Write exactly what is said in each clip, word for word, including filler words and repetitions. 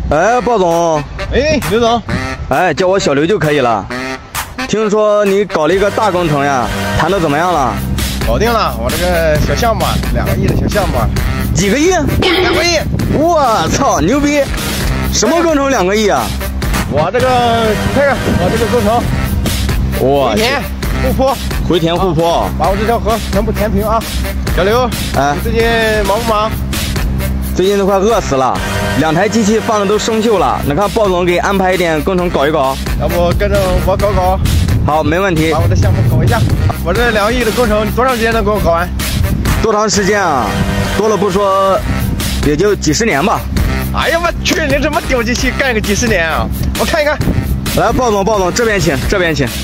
哎，鲍总。 哎，刘总。 哎，叫我小刘就可以了。听说你搞了一个大工程呀，谈的怎么样了？ 搞定了，我这个小项目，两个亿的小项目。 几个亿？ 两个亿！ 我操，牛逼！什么工程两个亿啊？ 我这个你看看，我这个工程， 我回填护坡， 回填护坡， 啊，把我这条河全部填平啊！小刘，哎，你最近忙不忙？ 最近都快饿死了，两台机器放的都生锈了。你看鲍总给安排一点工程搞一搞， 要不跟着我搞搞？ 好，没问题。 把我的项目搞一下，我这两个亿的工程，你多长时间能给我搞完？ 多长时间啊？多了不说，也就几十年吧。 哎呀，我去，你这么屌机器干个几十年啊？我看一看。 来，鲍总，鲍总这边请，这边请。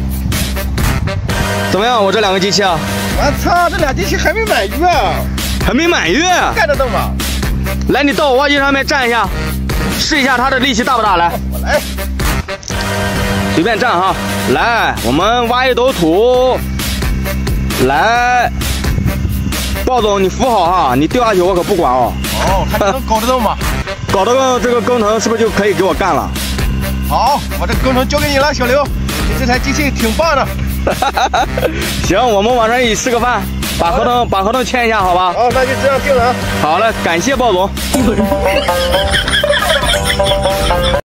怎么样？我这两个机器啊？ 我操，这俩机器还没满月啊！ 还没满月？ 干得动吗？ 来，你到我挖机上面站一下，试一下它的力气大不大？来， 我来， 随便站哈。来，我们挖一斗土。来，鲍总，你扶好哈，你掉下去我可不管哦。 哦，看你能搞得动吗？ 搞得动，这个工程是不是就可以给我干了？ 好，我这工程交给你了，小刘，你这台机器挺棒的。 行，我们晚上一起吃个饭，把合同把合同签一下，好吧？ 好，那就这样定了啊。 好嘞，感谢鲍总。